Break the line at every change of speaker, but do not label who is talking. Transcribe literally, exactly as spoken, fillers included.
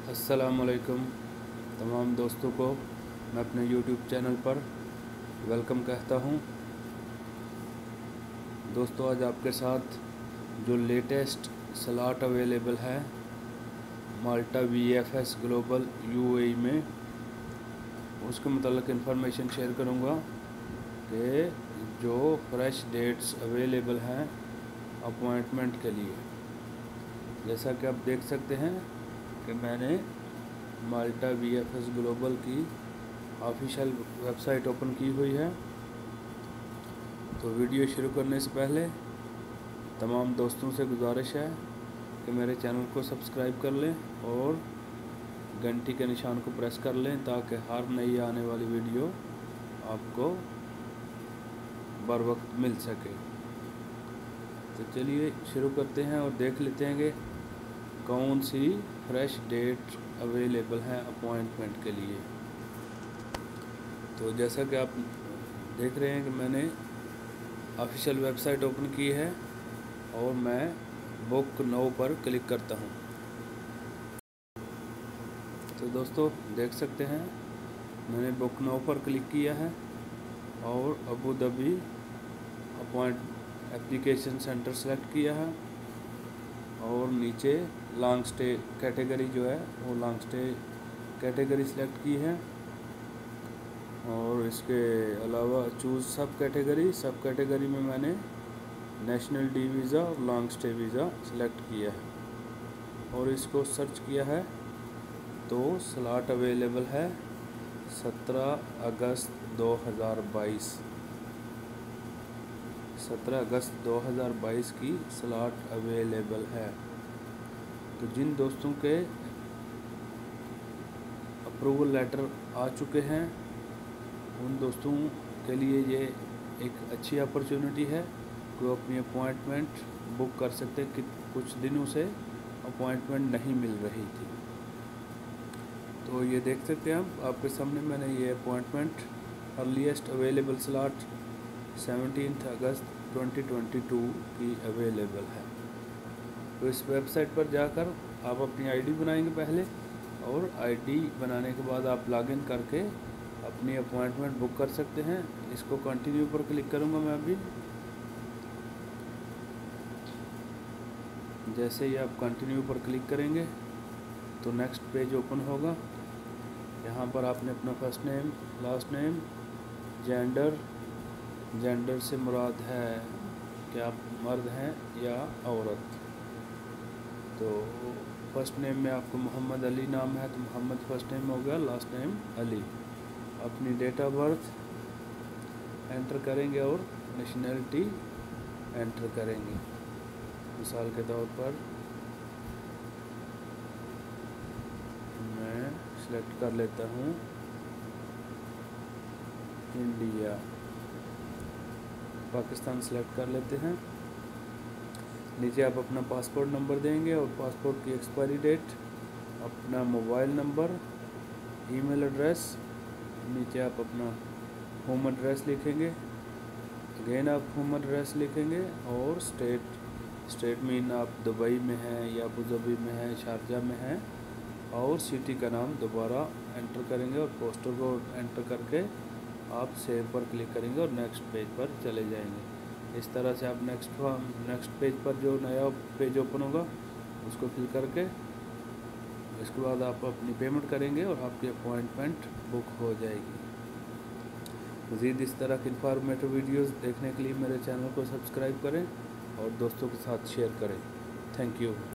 अस्सलामुअलैकुम तमाम दोस्तों को मैं अपने यूट्यूब चैनल पर वेलकम कहता हूं। दोस्तों, आज आपके साथ जो लेटेस्ट स्लॉट अवेलेबल है Malta V F S global U A E में, उसके मुतालिक इन्फॉर्मेशन शेयर करूंगा कि जो फ्रेश डेट्स अवेलेबल हैं अपॉइंटमेंट के लिए। जैसा कि आप देख सकते हैं कि मैंने Malta V F S global की ऑफिशियल वेबसाइट ओपन की हुई है। तो वीडियो शुरू करने से पहले तमाम दोस्तों से गुजारिश है कि मेरे चैनल को सब्सक्राइब कर लें और घंटी के निशान को प्रेस कर लें ताकि हर नई आने वाली वीडियो आपको बर वक्त मिल सके। तो चलिए शुरू करते हैं और देख लेते हैं कि कौन सी फ्रेश डेट अवेलेबल है अपॉइंटमेंट के लिए। तो जैसा कि आप देख रहे हैं कि मैंने ऑफिशियल वेबसाइट ओपन की है और मैं बुक नाउ पर क्लिक करता हूं। तो दोस्तों देख सकते हैं मैंने बुक नाउ पर क्लिक किया है और Abu Dhabi appoint application centre select किया है और नीचे लॉन्ग स्टे कैटेगरी जो है वो लॉन्ग स्टे कैटेगरी सिलेक्ट की है और इसके अलावा चूज़ सब कैटेगरी सब कैटेगरी में मैंने नेशनल डी वीज़ा और लॉन्ग स्टे वीज़ा सिलेक्ट किया है और इसको सर्च किया है तो स्लॉट अवेलेबल है सत्रह अगस्त दो हज़ार बाईस सत्रह अगस्त दो हज़ार बाईस की स्लॉट अवेलेबल है। तो जिन दोस्तों के अप्रूवल लेटर आ चुके हैं उन दोस्तों के लिए ये एक अच्छी अपॉर्चुनिटी है कि वो अपनी अपॉइंटमेंट बुक कर सकते हैं कि कुछ दिनों से अपॉइंटमेंट नहीं मिल रही थी। तो ये देख सकते हैं आप आपके सामने मैंने ये appointment earliest available slot seventeenth अगस्त ट्वेंटी ट्वेंटी टू की अवेलेबल है। तो इस वेबसाइट पर जाकर आप अपनी आईडी बनाएंगे पहले और आईडी बनाने के बाद आप लॉगिन करके अपनी अपॉइंटमेंट बुक कर सकते हैं। इसको कंटिन्यू पर क्लिक करूंगा मैं अभी। जैसे ही आप कंटिन्यू पर क्लिक करेंगे तो नेक्स्ट पेज ओपन होगा। यहाँ पर आपने अपना first name, last name, gender, gender से मुराद है कि आप मर्द हैं या औरत। तो फर्स्ट नेम में आपको मोहम्मद अली नाम है तो मोहम्मद फर्स्ट नेम हो गया, लास्ट नेम अली। अपनी डेट ऑफ बर्थ एंटर करेंगे और नेशनैलिटी एंटर करेंगे। मिसाल के तौर पर मैं सिलेक्ट कर लेता हूँ इंडिया, पाकिस्तान सेलेक्ट कर लेते हैं। नीचे आप अपना पासपोर्ट नंबर देंगे और पासपोर्ट की एक्सपायरी डेट, अपना मोबाइल नंबर, ईमेल एड्रेस, नीचे आप अपना होम एड्रेस लिखेंगे, अगेन आप होम एड्रेस लिखेंगे और स्टेट स्टेट मीन आप दुबई में हैं या अबू धाबी में हैं, शारजा में हैं और सिटी का नाम दोबारा एंटर करेंगे और पोस्टल कोड एंटर करके आप सेव पर क्लिक करेंगे और नेक्स्ट पेज पर चले जाएंगे। इस तरह से आप नेक्स्ट नेक्स्ट पेज पर जो नया पेज ओपन होगा उसको फिल करके इसके बाद आप अपनी पेमेंट करेंगे और आपकी अपॉइंटमेंट बुक हो जाएगी। मज़ीद इस तरह की इंफॉर्मेटिव वीडियोस देखने के लिए मेरे चैनल को सब्सक्राइब करें और दोस्तों के साथ शेयर करें। Thank you.